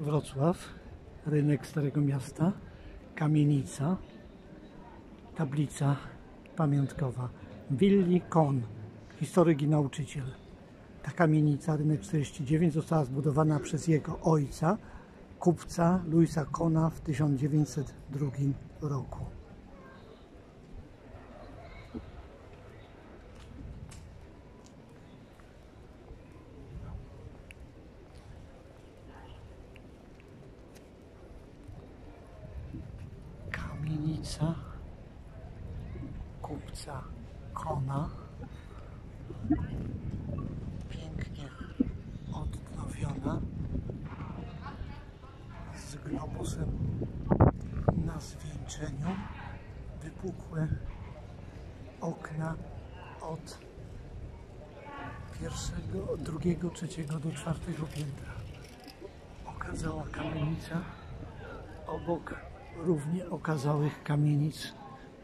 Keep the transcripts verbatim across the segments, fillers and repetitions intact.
Wrocław, rynek Starego Miasta, kamienica, tablica pamiątkowa. Willi Kohn, historyk i nauczyciel. Ta kamienica, rynek czterdzieści dziewięć, została zbudowana przez jego ojca, kupca Louisa Kohna w tysiąc dziewięćset drugim roku. Kamienica kupca Kohna, pięknie odnowiona, z globusem na zwieńczeniu, wypukłe okna od pierwszego, drugiego, trzeciego do czwartego piętra. Okazała kamienica obok równie okazałych kamienic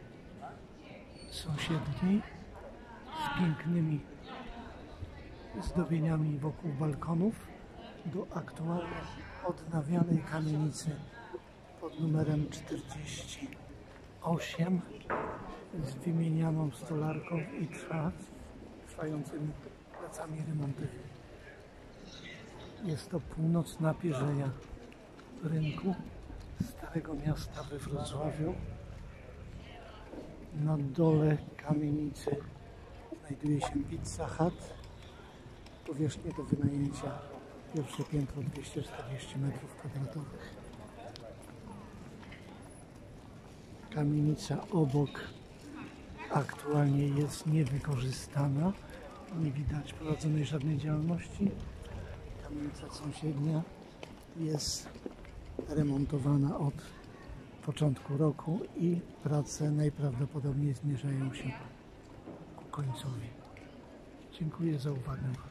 sąsiedniej z pięknymi zdobieniami wokół balkonów do aktualnie odnawianej kamienicy pod numerem czterdzieści osiem z wymienianą stolarką i trwa, trwającymi pracami remontowymi. Jest to północna pierzeja rynku Starego Miasta we Wrocławiu. Na dole kamienicy znajduje się Pizza Hut. Powierzchnia do wynajęcia, pierwsze piętro dwieście czterdzieści metrów kwadratowych. Kamienica obok aktualnie jest niewykorzystana. Nie widać prowadzonej żadnej działalności. Kamienica sąsiednia jest remontowana od początku roku i prace najprawdopodobniej zmierzają się ku końcowi. Dziękuję za uwagę.